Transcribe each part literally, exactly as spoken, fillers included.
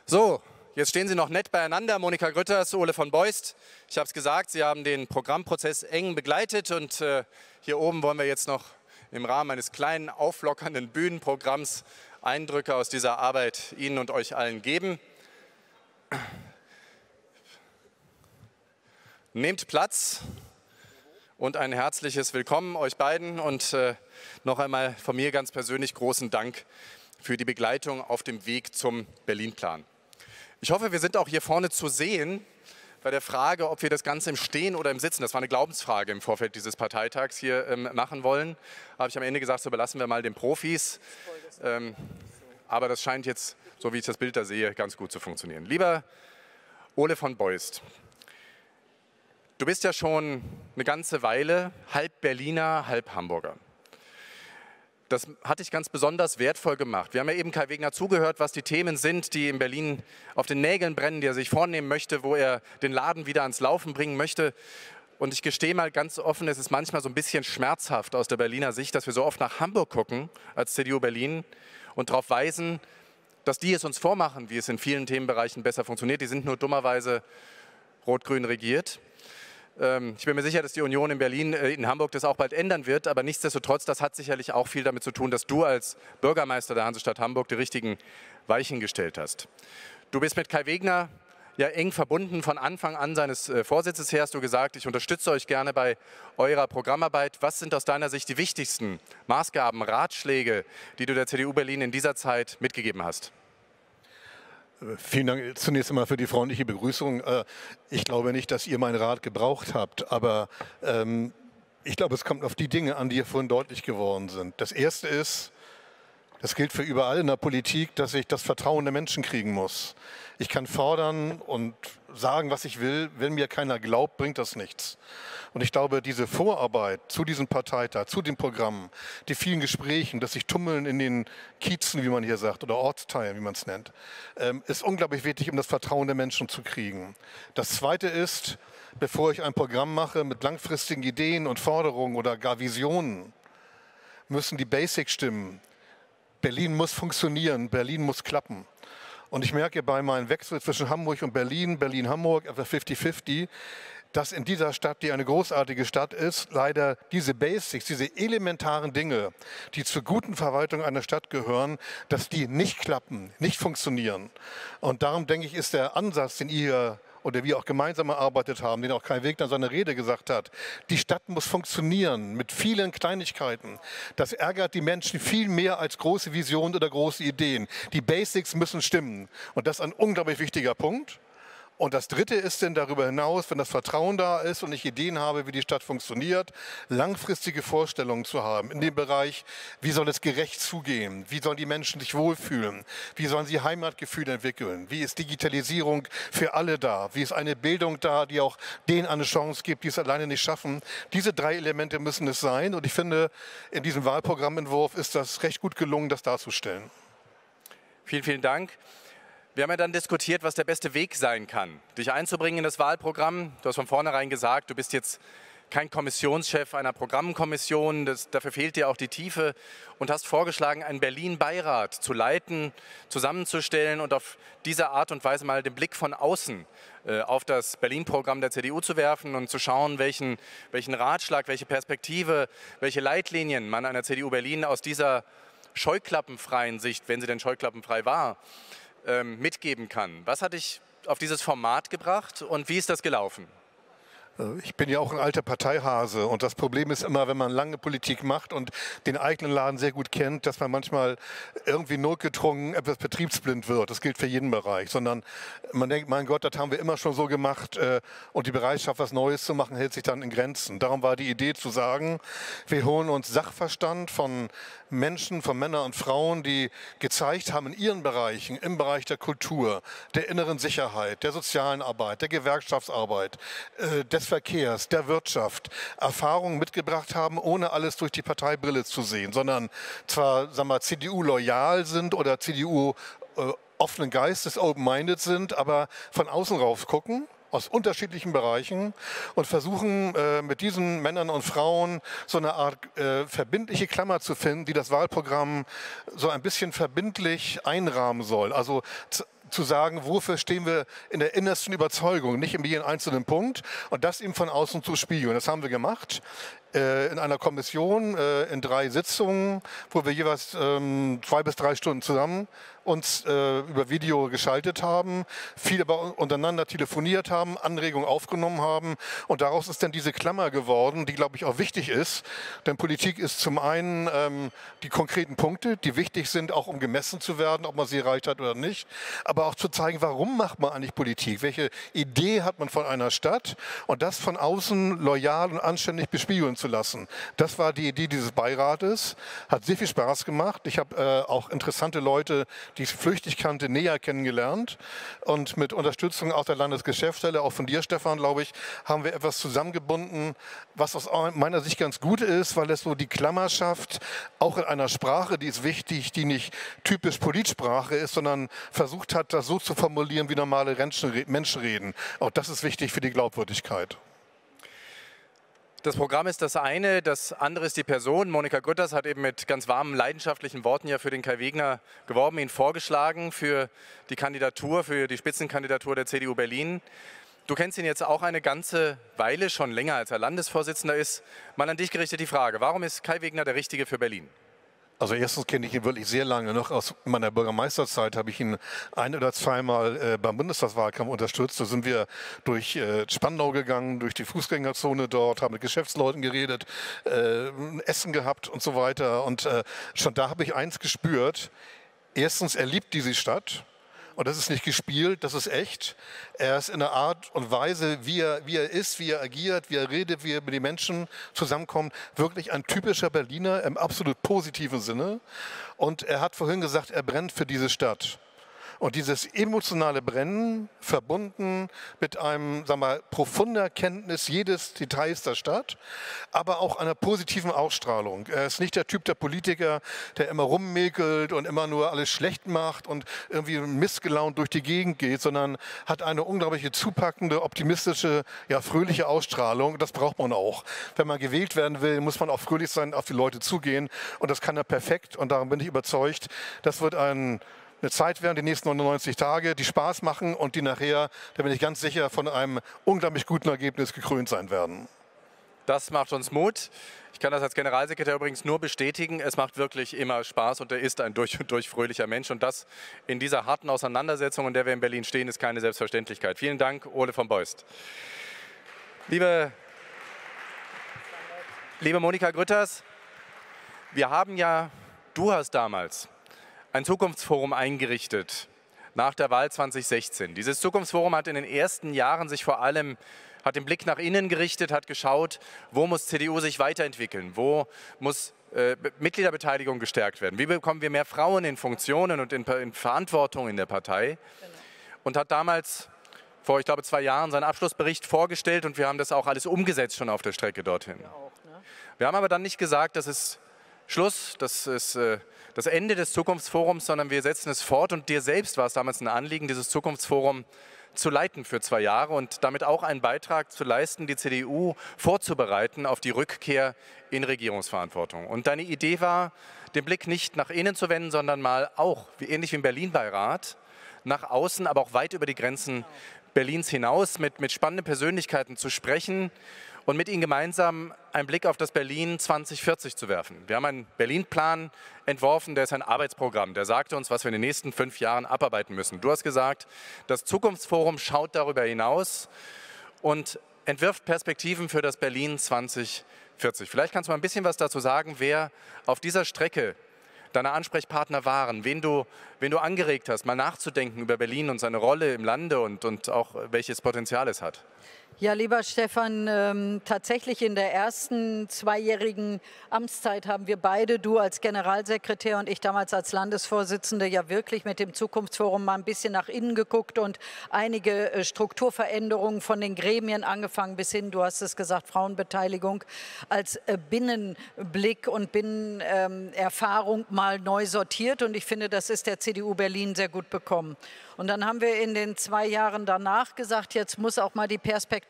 So, jetzt stehen Sie noch nett beieinander, Monika Grütters, Ole von Beust. Ich habe es gesagt, Sie haben den Programmprozess eng begleitet und äh, hier oben wollen wir jetzt noch im Rahmen eines kleinen, auflockernden Bühnenprogramms Eindrücke aus dieser Arbeit Ihnen und euch allen geben. Nehmt Platz und ein herzliches Willkommen euch beiden und äh, noch einmal von mir ganz persönlich großen Dank für die Begleitung auf dem Weg zum Berlin-Plan. Ich hoffe, wir sind auch hier vorne zu sehen bei der Frage, ob wir das Ganze im Stehen oder im Sitzen, das war eine Glaubensfrage im Vorfeld dieses Parteitags, hier ähm, machen wollen. Habe ich am Ende gesagt, so überlassen wir mal den Profis. Ähm, aber das scheint jetzt, so wie ich das Bild da sehe, ganz gut zu funktionieren. Lieber Ole von Beust, du bist ja schon eine ganze Weile halb Berliner, halb Hamburger. Das hat dich ganz besonders wertvoll gemacht. Wir haben ja eben Kai Wegner zugehört, was die Themen sind, die in Berlin auf den Nägeln brennen, die er sich vornehmen möchte, wo er den Laden wieder ans Laufen bringen möchte. Und ich gestehe mal ganz offen, es ist manchmal so ein bisschen schmerzhaft aus der Berliner Sicht, dass wir so oft nach Hamburg gucken als C D U Berlin und darauf weisen, dass die es uns vormachen, wie es in vielen Themenbereichen besser funktioniert. Die sind nur dummerweise rot-grün regiert. Ich bin mir sicher, dass die Union in Berlin, in Hamburg das auch bald ändern wird, aber nichtsdestotrotz, das hat sicherlich auch viel damit zu tun, dass du als Bürgermeister der Hansestadt Hamburg die richtigen Weichen gestellt hast. Du bist mit Kai Wegner ja eng verbunden. Von Anfang an seines Vorsitzes her hast du gesagt, ich unterstütze euch gerne bei eurer Programmarbeit. Was sind aus deiner Sicht die wichtigsten Maßgaben, Ratschläge, die du der C D U Berlin in dieser Zeit mitgegeben hast? Vielen Dank zunächst einmal für die freundliche Begrüßung. Ich glaube nicht, dass ihr meinen Rat gebraucht habt, aber ähm, ich glaube, es kommt auf die Dinge an, die hier vorhin deutlich geworden sind. Das Erste ist, das gilt für überall in der Politik, dass ich das Vertrauen der Menschen kriegen muss. Ich kann fordern und sagen, was ich will. Wenn mir keiner glaubt, bringt das nichts. Und ich glaube, diese Vorarbeit zu diesem Parteitag, zu den Programmen, die vielen Gesprächen, das sich tummeln in den Kiezen, wie man hier sagt, oder Ortsteilen, wie man es nennt, ist unglaublich wichtig, um das Vertrauen der Menschen zu kriegen. Das Zweite ist, bevor ich ein Programm mache mit langfristigen Ideen und Forderungen oder gar Visionen, müssen die Basics stimmen. Berlin muss funktionieren, Berlin muss klappen. Und ich merke bei meinem Wechsel zwischen Hamburg und Berlin, Berlin-Hamburg, etwa fifty fifty, dass in dieser Stadt, die eine großartige Stadt ist, leider diese Basics, diese elementaren Dinge, die zur guten Verwaltung einer Stadt gehören, dass die nicht klappen, nicht funktionieren. Und darum, denke ich, ist der Ansatz, den ihr oder wir auch gemeinsam erarbeitet haben, den auch Kai Wegner in seiner Rede gesagt hat, die Stadt muss funktionieren mit vielen Kleinigkeiten. Das ärgert die Menschen viel mehr als große Visionen oder große Ideen. Die Basics müssen stimmen und das ist ein unglaublich wichtiger Punkt. Und das Dritte ist denn darüber hinaus, wenn das Vertrauen da ist und ich Ideen habe, wie die Stadt funktioniert, langfristige Vorstellungen zu haben in dem Bereich, wie soll es gerecht zugehen, wie sollen die Menschen sich wohlfühlen, wie sollen sie Heimatgefühl entwickeln, wie ist Digitalisierung für alle da, wie ist eine Bildung da, die auch denen eine Chance gibt, die es alleine nicht schaffen. Diese drei Elemente müssen es sein und ich finde, in diesem Wahlprogrammentwurf ist das recht gut gelungen, das darzustellen. Vielen, vielen Dank. Wir haben ja dann diskutiert, was der beste Weg sein kann, dich einzubringen in das Wahlprogramm. Du hast von vornherein gesagt, du bist jetzt kein Kommissionschef einer Programmkommission, das, dafür fehlt dir auch die Tiefe und hast vorgeschlagen, einen Berlin-Beirat zu leiten, zusammenzustellen und auf diese Art und Weise mal den Blick von außen äh, auf das Berlin-Programm der C D U zu werfen und zu schauen, welchen, welchen Ratschlag, welche Perspektive, welche Leitlinien man einer C D U Berlin aus dieser scheuklappenfreien Sicht, wenn sie denn scheuklappenfrei war, mitgeben kann. Was hat dich auf dieses Format gebracht und wie ist das gelaufen? Ich bin ja auch ein alter Parteihase und das Problem ist immer, wenn man lange Politik macht und den eigenen Laden sehr gut kennt, dass man manchmal irgendwie notgedrungen etwas betriebsblind wird. Das gilt für jeden Bereich, sondern man denkt, mein Gott, das haben wir immer schon so gemacht und die Bereitschaft, was Neues zu machen, hält sich dann in Grenzen. Darum war die Idee zu sagen, wir holen uns Sachverstand von Menschen, von Männern und Frauen, die gezeigt haben in ihren Bereichen, im Bereich der Kultur, der inneren Sicherheit, der sozialen Arbeit, der Gewerkschaftsarbeit, des Verkehrs, der Wirtschaft Erfahrungen mitgebracht haben, ohne alles durch die Parteibrille zu sehen, sondern zwar sagen wir, C D U-loyal sind oder C D U äh, offenen Geistes, open-minded sind, aber von außen rauf gucken, aus unterschiedlichen Bereichen und versuchen äh, mit diesen Männern und Frauen so eine Art äh, verbindliche Klammer zu finden, die das Wahlprogramm so ein bisschen verbindlich einrahmen soll. Also zu sagen, wofür stehen wir in der innersten Überzeugung, nicht in jedem einzelnen Punkt und das eben von außen zu spiegeln. Das haben wir gemacht äh, in einer Kommission, äh, in drei Sitzungen, wo wir jeweils ähm, zwei bis drei Stunden zusammen uns äh, über Video geschaltet haben, viel aber untereinander telefoniert haben, Anregungen aufgenommen haben und daraus ist dann diese Klammer geworden, die, glaube ich, auch wichtig ist, denn Politik ist zum einen ähm, die konkreten Punkte, die wichtig sind, auch um gemessen zu werden, ob man sie erreicht hat oder nicht, aber auch zu zeigen, warum macht man eigentlich Politik, welche Idee hat man von einer Stadt und das von außen loyal und anständig bespiegeln zu lassen. Das war die Idee dieses Beirates, hat sehr viel Spaß gemacht. Ich habe äh, auch interessante Leute, die ich flüchtig kannte, näher kennengelernt. Und mit Unterstützung auch der Landesgeschäftsstelle, auch von dir, Stefan, glaube ich, haben wir etwas zusammengebunden, was aus meiner Sicht ganz gut ist, weil es so die Klammer schafft, auch in einer Sprache, die ist wichtig, die nicht typisch Politsprache ist, sondern versucht hat, das so zu formulieren, wie normale Menschen reden. Auch das ist wichtig für die Glaubwürdigkeit. Das Programm ist das eine, das andere ist die Person. Monika Grütters hat eben mit ganz warmen, leidenschaftlichen Worten ja für den Kai Wegner geworben, ihn vorgeschlagen für die Kandidatur, für die Spitzenkandidatur der C D U Berlin. Du kennst ihn jetzt auch eine ganze Weile, schon länger als er Landesvorsitzender ist. Mal an dich gerichtet die Frage, warum ist Kai Wegner der Richtige für Berlin? Also erstens kenne ich ihn wirklich sehr lange. Noch aus meiner Bürgermeisterzeit habe ich ihn ein- oder zweimal äh, beim Bundestagswahlkampf unterstützt. Da sind wir durch äh, Spandau gegangen, durch die Fußgängerzone dort, haben mit Geschäftsleuten geredet, äh, Essen gehabt und so weiter. Und äh, schon da habe ich eins gespürt. Erstens, er liebt diese Stadt. Und das ist nicht gespielt, das ist echt. Er ist in der Art und Weise, wie er, wie er ist, wie er agiert, wie er redet, wie er mit den Menschen zusammenkommt, wirklich ein typischer Berliner im absolut positiven Sinne. Und er hat vorhin gesagt, er brennt für diese Stadt. Und dieses emotionale Brennen, verbunden mit einem, sagen wir mal, profunder Kenntnis jedes Details der Stadt, aber auch einer positiven Ausstrahlung. Er ist nicht der Typ der Politiker, der immer rummäkelt und immer nur alles schlecht macht und irgendwie missgelaunt durch die Gegend geht, sondern hat eine unglaubliche zupackende, optimistische, ja, fröhliche Ausstrahlung. Das braucht man auch. Wenn man gewählt werden will, muss man auch fröhlich sein, auf die Leute zugehen. Und das kann er perfekt. Und darum bin ich überzeugt, das wird ein eine Zeit werden, die nächsten neunundneunzig Tage, die Spaß machen und die nachher, da bin ich ganz sicher, von einem unglaublich guten Ergebnis gekrönt sein werden. Das macht uns Mut. Ich kann das als Generalsekretär übrigens nur bestätigen. Es macht wirklich immer Spaß und er ist ein durch und durch fröhlicher Mensch. Und das in dieser harten Auseinandersetzung, in der wir in Berlin stehen, ist keine Selbstverständlichkeit. Vielen Dank, Ole von Beust. Liebe, liebe Monika Grütters, wir haben ja, du hast damals ein Zukunftsforum eingerichtet nach der Wahl zweitausendsechzehn. Dieses Zukunftsforum hat in den ersten Jahren sich vor allem, hat den Blick nach innen gerichtet, hat geschaut, wo muss C D U sich weiterentwickeln, wo muss äh, Mitgliederbeteiligung gestärkt werden, wie bekommen wir mehr Frauen in Funktionen und in, in Verantwortung in der Partei. Genau. Und hat damals vor, ich glaube, zwei Jahren seinen Abschlussbericht vorgestellt und wir haben das auch alles umgesetzt schon auf der Strecke dorthin. Wir, auch, ne? Wir haben aber dann nicht gesagt, das ist Schluss, das ist äh, das Ende des Zukunftsforums, sondern wir setzen es fort und dir selbst war es damals ein Anliegen, dieses Zukunftsforum zu leiten für zwei Jahre und damit auch einen Beitrag zu leisten, die C D U vorzubereiten auf die Rückkehr in Regierungsverantwortung. Und deine Idee war, den Blick nicht nach innen zu wenden, sondern mal auch, wie ähnlich wie im Berlin-Beirat, nach außen, aber auch weit über die Grenzen Berlins hinaus mit, mit spannenden Persönlichkeiten zu sprechen und mit ihnen gemeinsam einen Blick auf das Berlin zweitausendvierzig zu werfen. Wir haben einen Berlin-Plan entworfen, der ist ein Arbeitsprogramm. Der sagte uns, was wir in den nächsten fünf Jahren abarbeiten müssen. Du hast gesagt, das Zukunftsforum schaut darüber hinaus und entwirft Perspektiven für das Berlin zweitausendvierzig. Vielleicht kannst du mal ein bisschen was dazu sagen, wer auf dieser Strecke deine Ansprechpartner waren, wen du, wen du angeregt hast, mal nachzudenken über Berlin und seine Rolle im Lande und, und auch welches Potenzial es hat. Ja, lieber Stefan, ähm, tatsächlich in der ersten zweijährigen Amtszeit haben wir beide, du als Generalsekretär und ich damals als Landesvorsitzende, ja wirklich mit dem Zukunftsforum mal ein bisschen nach innen geguckt und einige äh, Strukturveränderungen von den Gremien angefangen bis hin, du hast es gesagt, Frauenbeteiligung als äh, Binnenblick und Binnenerfahrung ähm, mal neu sortiert und ich finde, das ist der C D U Berlin sehr gut bekommen. Und dann haben wir in den zwei Jahren danach gesagt, jetzt muss auch mal die Perspektive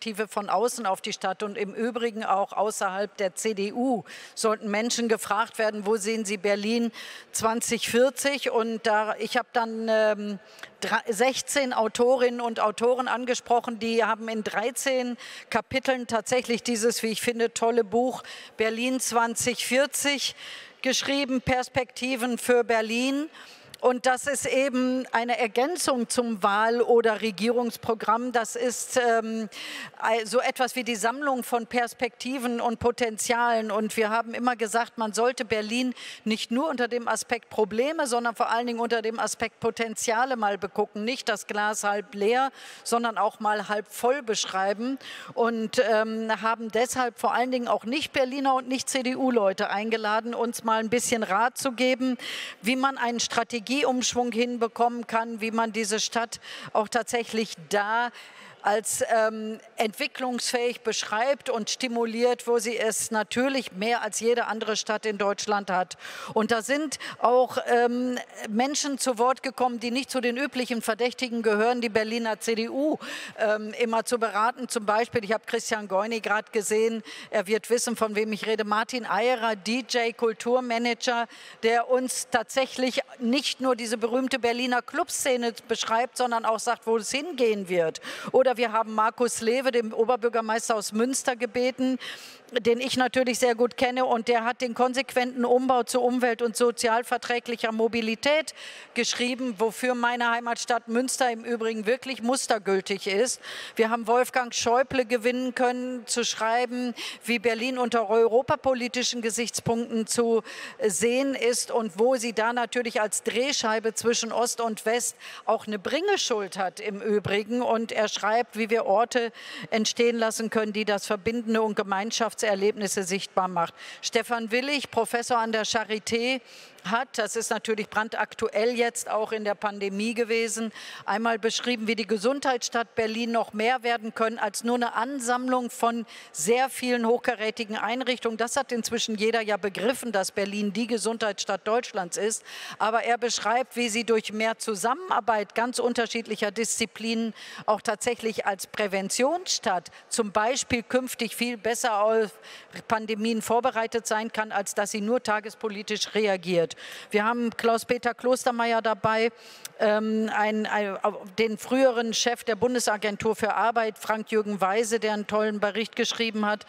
Perspektive von außen auf die Stadt und im Übrigen auch außerhalb der C D U sollten Menschen gefragt werden, wo sehen sie Berlin zwanzig vierzig? Und da, ich habe dann ähm, sechzehn Autorinnen und Autoren angesprochen, die haben in dreizehn Kapiteln tatsächlich dieses, wie ich finde, tolle Buch Berlin zwanzig vierzig geschrieben, Perspektiven für Berlin. Und das ist eben eine Ergänzung zum Wahl- oder Regierungsprogramm. Das ist ähm, so etwas wie die Sammlung von Perspektiven und Potenzialen. Und wir haben immer gesagt, man sollte Berlin nicht nur unter dem Aspekt Probleme, sondern vor allen Dingen unter dem Aspekt Potenziale mal begucken. Nicht das Glas halb leer, sondern auch mal halb voll beschreiben. Und ähm, haben deshalb vor allen Dingen auch Nicht-Berliner und Nicht-C D U-Leute eingeladen, uns mal ein bisschen Rat zu geben, wie man einen Strategie Umschwung hinbekommen kann, wie man diese Stadt auch tatsächlich da als ähm, entwicklungsfähig beschreibt und stimuliert, wo sie es natürlich mehr als jede andere Stadt in Deutschland hat. Und da sind auch ähm, Menschen zu Wort gekommen, die nicht zu den üblichen Verdächtigen gehören, die Berliner C D U ähm, immer zu beraten. Zum Beispiel, ich habe Christian Goyni gerade gesehen, er wird wissen, von wem ich rede, Martin Eyerer, D J, Kulturmanager, der uns tatsächlich nicht nur diese berühmte Berliner Clubszene beschreibt, sondern auch sagt, wo es hingehen wird. Oder wir haben Markus Lewe, den Oberbürgermeister aus Münster, gebeten, den ich natürlich sehr gut kenne, und der hat den konsequenten Umbau zu umwelt- und sozialverträglicher Mobilität geschrieben, wofür meine Heimatstadt Münster im Übrigen wirklich mustergültig ist. Wir haben Wolfgang Schäuble gewinnen können, zu schreiben, wie Berlin unter europapolitischen Gesichtspunkten zu sehen ist und wo sie da natürlich als Drehscheibe zwischen Ost und West auch eine Bringeschuld hat im Übrigen. Und er schreibt, wie wir Orte entstehen lassen können, die das Verbindende und Gemeinschaftserlebnisse sichtbar macht. Stefan Willig, Professor an der Charité, hat, das ist natürlich brandaktuell jetzt auch in der Pandemie gewesen, einmal beschrieben, wie die Gesundheitsstadt Berlin noch mehr werden können als nur eine Ansammlung von sehr vielen hochkarätigen Einrichtungen. Das hat inzwischen jeder ja begriffen, dass Berlin die Gesundheitsstadt Deutschlands ist. Aber er beschreibt, wie sie durch mehr Zusammenarbeit ganz unterschiedlicher Disziplinen auch tatsächlich als Präventionsstadt zum Beispiel künftig viel besser auf Pandemien vorbereitet sein kann, als dass sie nur tagespolitisch reagiert. Wir haben Klaus-Peter Klostermeier dabei, ähm, ein, ein, den früheren Chef der Bundesagentur für Arbeit, Frank-Jürgen Weise, der einen tollen Bericht geschrieben hat,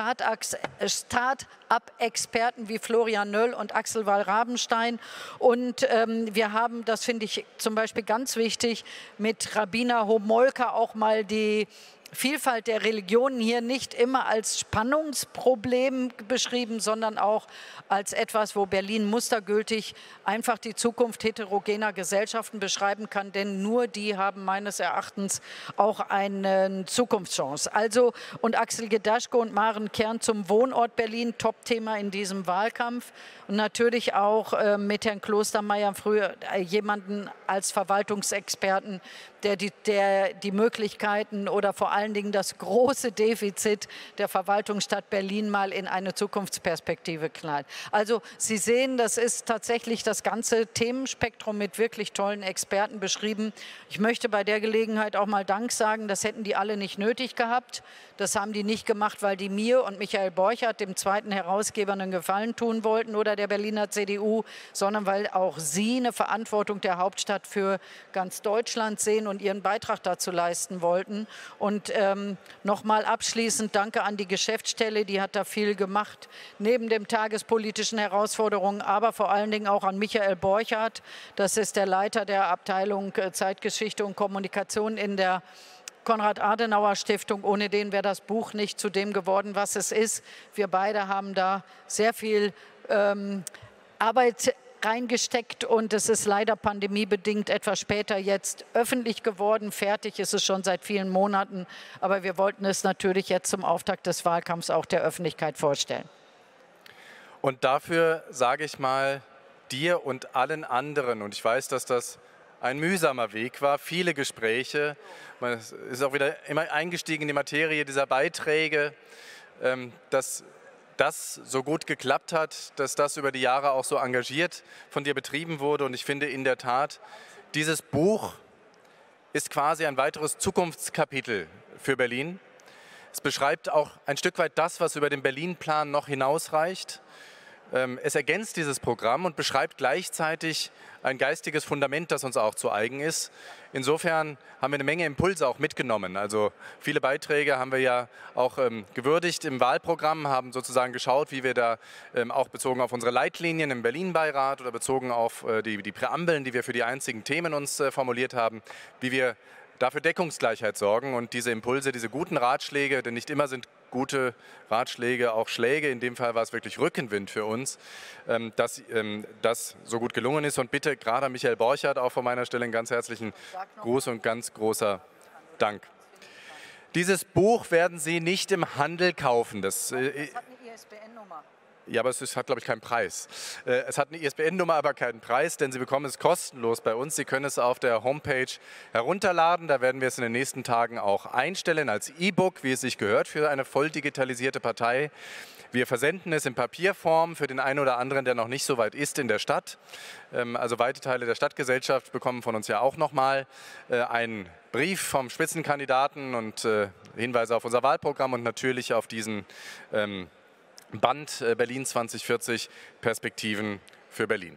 Start-up-Experten wie Florian Nöll und Axel Wall-Rabenstein. Und ähm, wir haben, das finde ich zum Beispiel ganz wichtig, mit Rabina Homolka auch mal die Vielfalt der Religionen hier nicht immer als Spannungsproblem beschrieben, sondern auch als etwas, wo Berlin mustergültig einfach die Zukunft heterogener Gesellschaften beschreiben kann, denn nur die haben meines Erachtens auch eine Zukunftschance. Also, und Axel Gedaschke und Maren Kern zum Wohnort Berlin, Top-Thema in diesem Wahlkampf. Und natürlich auch äh, mit Herrn Klostermeier früher äh, jemanden als Verwaltungsexperten, der die, der die Möglichkeiten oder vor allen Dingen das große Defizit der Verwaltungsstadt Berlin mal in eine Zukunftsperspektive knallt. Also Sie sehen, das ist tatsächlich das ganze Themenspektrum mit wirklich tollen Experten beschrieben. Ich möchte bei der Gelegenheit auch mal Dank sagen, das hätten die alle nicht nötig gehabt. Das haben die nicht gemacht, weil die mir und Michael Borchert, dem zweiten Herausgeber, einen Gefallen tun wollten oder der Berliner C D U, sondern weil auch sie eine Verantwortung der Hauptstadt für ganz Deutschland sehen und ihren Beitrag dazu leisten wollten. Und ähm, nochmal abschließend danke an die Geschäftsstelle, die hat da viel gemacht, neben den tagespolitischen Herausforderungen, aber vor allen Dingen auch an Michael Borchert. Das ist der Leiter der Abteilung Zeitgeschichte und Kommunikation in der Konrad-Adenauer-Stiftung. Ohne den wäre das Buch nicht zu dem geworden, was es ist. Wir beide haben da sehr viel ähm, Arbeit reingesteckt und es ist leider pandemiebedingt etwas später jetzt öffentlich geworden. Fertig ist es schon seit vielen Monaten, aber wir wollten es natürlich jetzt zum Auftakt des Wahlkampfs auch der Öffentlichkeit vorstellen. Und dafür sage ich mal dir und allen anderen, und ich weiß, dass das ein mühsamer Weg war, viele Gespräche, man ist auch wieder immer eingestiegen in die Materie dieser Beiträge, dass das so gut geklappt hat, dass das über die Jahre auch so engagiert von dir betrieben wurde. Und ich finde in der Tat, dieses Buch ist quasi ein weiteres Zukunftskapitel für Berlin. Es beschreibt auch ein Stück weit das, was über den Berlin-Plan noch hinausreicht. Es ergänzt dieses Programm und beschreibt gleichzeitig ein geistiges Fundament, das uns auch zu eigen ist. Insofern haben wir eine Menge Impulse auch mitgenommen. Also viele Beiträge haben wir ja auch ähm, gewürdigt im Wahlprogramm, haben sozusagen geschaut, wie wir da ähm, auch bezogen auf unsere Leitlinien im Berlin-Beirat oder bezogen auf äh, die, die Präambeln, die wir für die einzigen Themen uns äh, formuliert haben, wie wir dafür Deckungsgleichheit sorgen und diese Impulse, diese guten Ratschläge, denn nicht immer sind gute Ratschläge auch Schläge, in dem Fall war es wirklich Rückenwind für uns, dass das so gut gelungen ist. Und bitte gerade an Michael Borchardt auch von meiner Stelle einen ganz herzlichen Gruß und ganz großer Dank. Dieses Buch werden Sie nicht im Handel kaufen. Das, äh, das hat eine I S B N-Nummer. Ja, aber es ist, hat, glaube ich, keinen Preis. Äh, es hat eine I S B N-Nummer, aber keinen Preis, denn Sie bekommen es kostenlos bei uns. Sie können es auf der Homepage herunterladen. Da werden wir es in den nächsten Tagen auch einstellen als E-Book, wie es sich gehört für eine voll digitalisierte Partei. Wir versenden es in Papierform für den einen oder anderen, der noch nicht so weit ist in der Stadt. Ähm, also weite Teile der Stadtgesellschaft bekommen von uns ja auch nochmal äh, einen Brief vom Spitzenkandidaten und äh, Hinweise auf unser Wahlprogramm und natürlich auf diesen ähm, Band äh, Berlin zwanzig vierzig, Perspektiven für Berlin.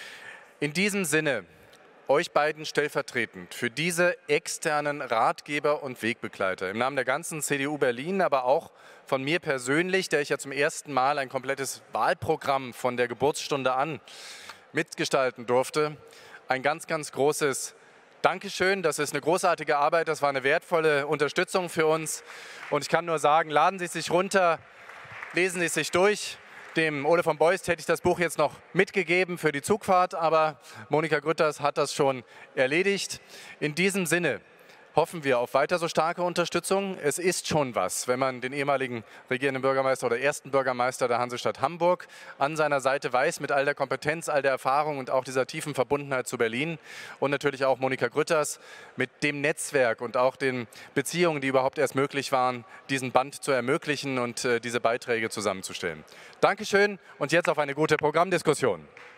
In diesem Sinne, euch beiden stellvertretend für diese externen Ratgeber und Wegbegleiter im Namen der ganzen C D U Berlin, aber auch von mir persönlich, der ich ja zum ersten Mal ein komplettes Wahlprogramm von der Geburtsstunde an mitgestalten durfte, ein ganz, ganz großes Dankeschön. Das ist eine großartige Arbeit, das war eine wertvolle Unterstützung für uns und ich kann nur sagen, laden Sie sich runter, lesen Sie es sich durch. Dem Ole von Beust hätte ich das Buch jetzt noch mitgegeben für die Zugfahrt, aber Monika Grütters hat das schon erledigt. In diesem Sinne hoffen wir auf weiter so starke Unterstützung. Es ist schon was, wenn man den ehemaligen regierenden Bürgermeister oder ersten Bürgermeister der Hansestadt Hamburg an seiner Seite weiß, mit all der Kompetenz, all der Erfahrung und auch dieser tiefen Verbundenheit zu Berlin und natürlich auch Monika Grütters mit dem Netzwerk und auch den Beziehungen, die überhaupt erst möglich waren, diesen Band zu ermöglichen und äh, diese Beiträge zusammenzustellen. Dankeschön und jetzt auf eine gute Programmdiskussion.